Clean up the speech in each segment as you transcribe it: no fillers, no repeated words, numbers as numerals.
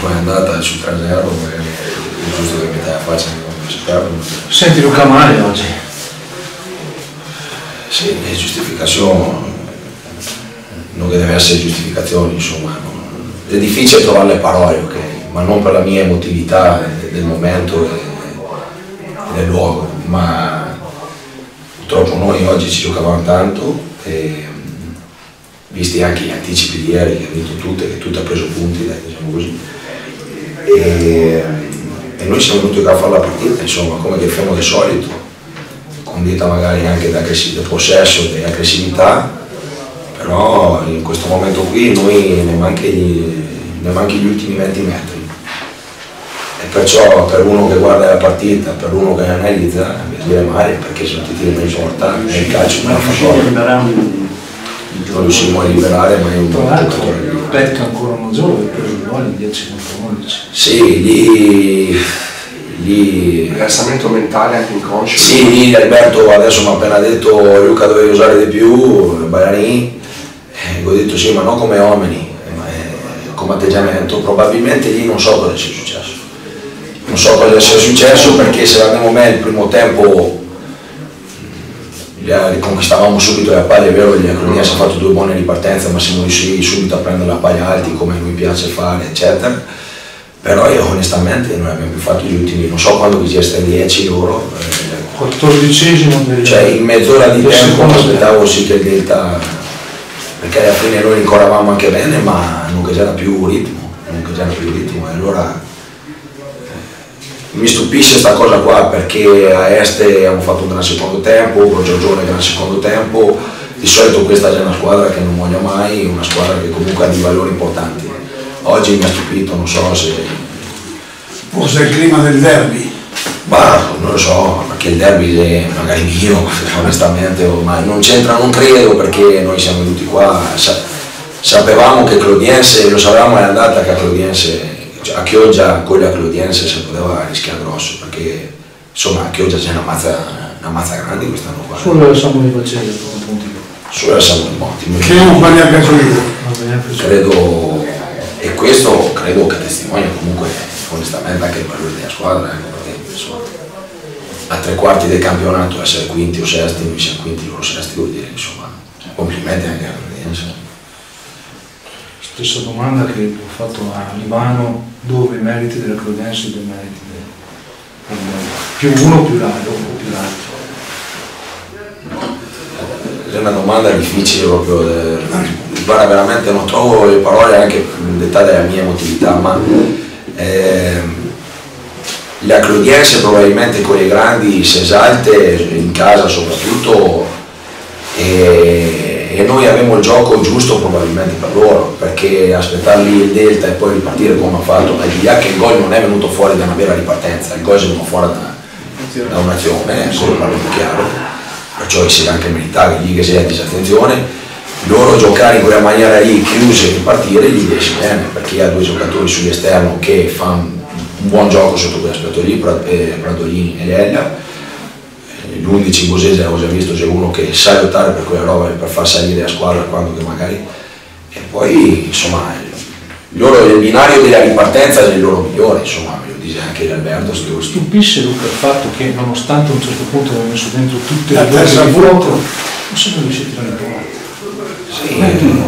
come è andata sul 3-0, magari è giusto che mi dai la faccia che si perdono. Senti Luca male oggi? Sì, è giustificazione, non che deve essere giustificazione, insomma, è difficile trovare le parole, ok? Ma non per la mia emotività del momento e del luogo, ma purtroppo noi oggi ci giocavamo tanto e visti anche gli anticipi di ieri che ha vinto tutte, che tutto ha preso punti, diciamo così, e noi siamo venuti qua a fare la partita, insomma, come che famo di solito, condita magari anche da possesso e di aggressività, però in questo momento qui noi ne manchi gli ultimi 20 metri. E perciò per uno che guarda la partita, per uno che analizza, mi dire male perché sono tutti in porta e il calcio non fa cosa. Non riusciremo a liberare mai un giocatore lì. Petca ancora Mazzolo che ha preso il gol in 10 contro 11. Sì, lì rilassamento mentale anche inconscio. Sì, lì Alberto adesso mi ha appena detto Luca dovevi usare di più, Baiarini, ho detto sì, ma non come uomini, ma come atteggiamento. Probabilmente lì non so cosa sia successo. Non so cosa sia successo perché se l'abbiamo me il primo tempo riconquistavamo subito la palla, è vero, gli Acronias ha fatto 2 buone ripartenze, ma siamo riusciti subito a prendere la palla alti come a lui piace fare, eccetera. Però io onestamente non abbiamo più fatto gli ultimi, non so quando vi siete 10 loro. 14esimo. Cioè in mezz'ora di tempo aspettavo sì che il Delta, perché alla fine noi rincorravamo anche bene, ma non c'era più ritmo, e allora mi stupisce questa cosa qua perché a Este abbiamo fatto un gran secondo tempo, con Giorgione gran secondo tempo, di solito questa è una squadra che non muoia mai, una squadra che comunque ha dei valori importanti. Oggi mi ha stupito, non so se... Forse è il clima del derby? Ma non lo so, perché il derby è magari mio, onestamente, ma non c'entra, non credo, perché noi siamo venuti qua, sapevamo che Clodiense, lo sapevamo all'andata che a Clodiense, a Chioggia, con la Clodiense si poteva rischiare grosso, perché insomma a Chioggia c'è una mazza grande quest'anno qua. Solo il Samuele Baccelli come punti. Solo il Samuele Monti. Che non sbaglia anche lui. Credo, e questo credo che testimonia comunque onestamente anche il valore della squadra, perché insomma, a 3/4 del campionato essere quinti o sesti, noi siamo quinti, loro sesti, vuol dire insomma complimenti anche alla Clodiense. Stessa domanda che ho fatto a Ivano, dove i meriti della Clodiense e dei meriti più uno più l'altro? È una domanda difficile proprio, guarda, veramente non trovo le parole anche dettate dalla mia emotività, ma la Clodiense probabilmente con i grandi si esalta, in casa soprattutto, e noi abbiamo il gioco giusto probabilmente per loro, perché aspettarli il Delta e poi ripartire come ha fatto, al di là che il gol non è venuto fuori da una vera ripartenza, il gol è venuto fuori da un'azione, solo parlando chiaro, perciò si deve anche meritare lì che sia disattenzione, loro giocare in quella maniera lì, chiusi e ripartire, gli riesce bene, perché ha 2 giocatori sull'esterno che fanno un buon gioco sotto quell'aspetto lì, Pradolini e Lella. L'11 in Bosese ho già visto, c'è uno che sa lottare per quella roba, per far salire la squadra quando che magari, e poi insomma loro, il binario della ripartenza è il loro migliore, insomma, me lo dice anche Alberto. Stupisce Luca il fatto che nonostante a un certo punto abbiamo messo dentro tutte la le terza di vuoto, non siamo riusciti a ritrovare. Sì,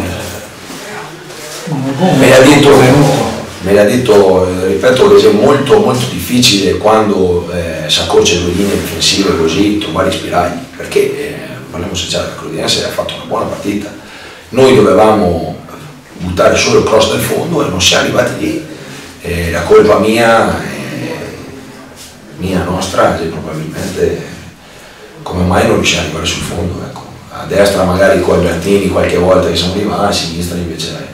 me l'ha detto, ripeto che è molto difficile quando si accorce 2 linee difensive così trovare i spiragli, perché parliamo sincero, la Clodiense ha fatto una buona partita, noi dovevamo buttare solo il cross dal fondo e non siamo arrivati lì, la colpa mia nostra è probabilmente come mai non riusciamo ad arrivare sul fondo, ecco. A destra magari con Albertini qualche volta che siamo arrivati, a sinistra invece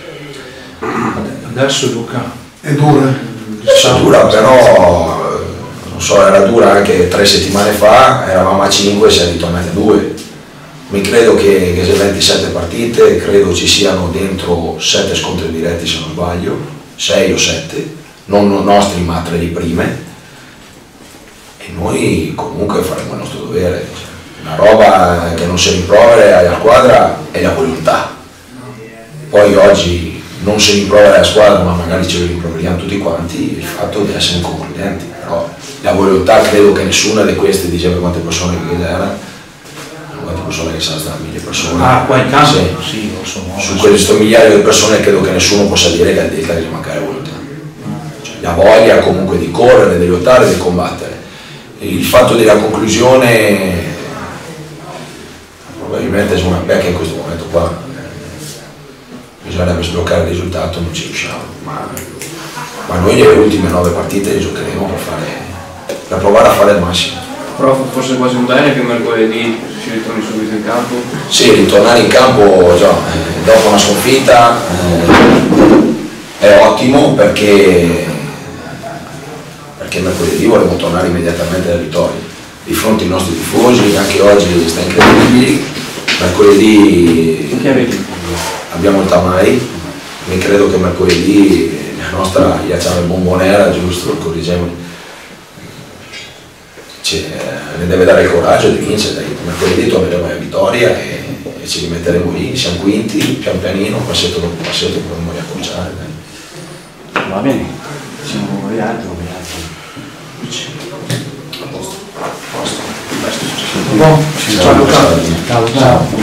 Adesso Luca È dura? è dura, però non so, era dura anche 3 settimane fa, eravamo a 5 e siamo ritornati a 2. Mi credo che se 27 partite, credo ci siano dentro 7 scontri diretti se non sbaglio, 6 o 7, non nostri ma 3 di prime, e noi comunque faremo il nostro dovere. Una roba che non si rimprovera alla squadra è la volontà. Poi oggi non se rimprovera la squadra, ma magari ce lo rimproveriamo tutti quanti, il fatto di essere inconcludenti. Però la volontà credo che nessuna di queste diceva quante persone che era, quante persone che saranno state 1000 persone. Ah, qua in campo? Sì. Sì, lo so. Su questo migliaio di persone credo che nessuno possa dire che al Delta gli manca la volontà. Cioè, la voglia comunque di correre, di lottare, di combattere. Il fatto della conclusione probabilmente è una pecca in questo momento qua. Bisognerebbe sbloccare il risultato, non ci riusciamo, ma noi le ultime 9 partite le giocheremo per provare a fare il massimo. Però forse quasi un bene che mercoledì si ritorni subito in campo? Sì, ritornare in campo già, dopo una sconfitta è ottimo perché mercoledì vorremmo tornare immediatamente alla vittoria. Di fronte ai nostri tifosi, anche oggi sta incredibile, mercoledì abbiamo il Tamai, mi credo che mercoledì la nostra Iacciame Bombonera, giusto, correggiamo, ne deve dare il coraggio di vincere. Mercoledì torneremo alla vittoria e ci rimetteremo lì, siamo quinti, pian pianino, passetto dopo passetto potremo riacconciare. Va bene, siamo arrivati. Ciao Luca. Ciao.